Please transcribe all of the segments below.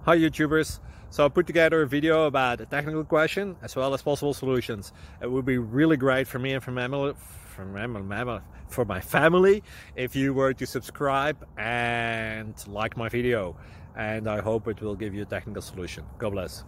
Hi YouTubers! So I put together a video about a technical question as well as possible solutions. It would be really great for me and for my family if you were to subscribe and like my video, and I hope it will give you a technical solution. God bless.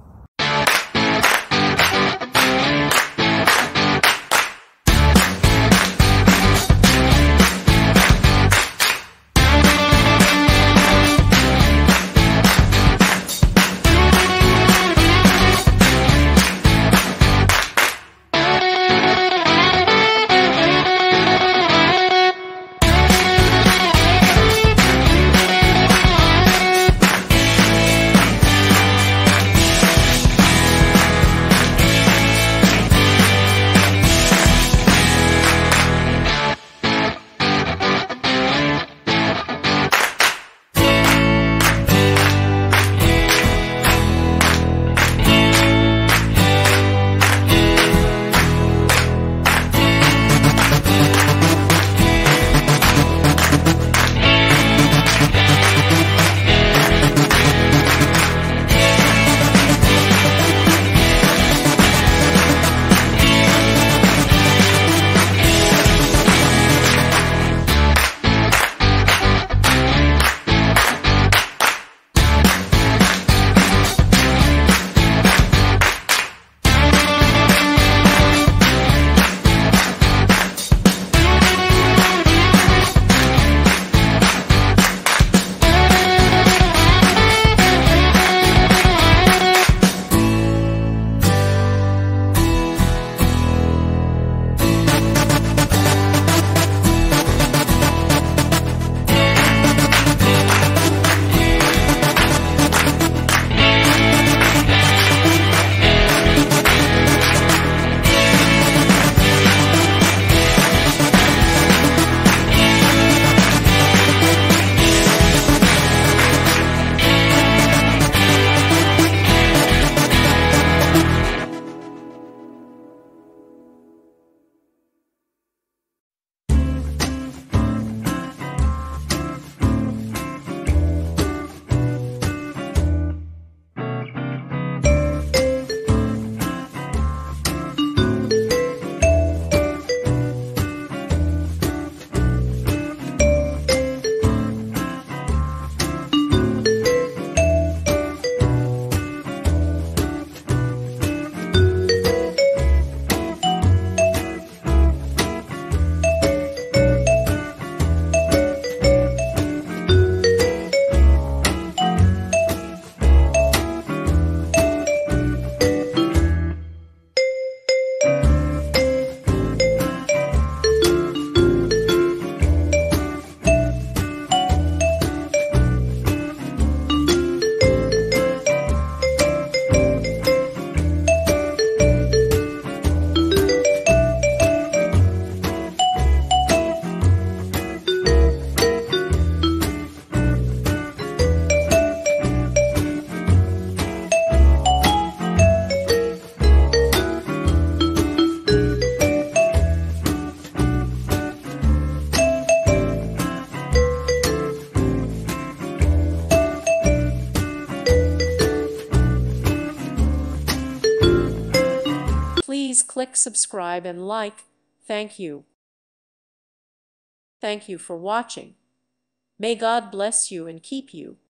Please click subscribe and like. Thank you. Thank you for watching. May God bless you and keep you.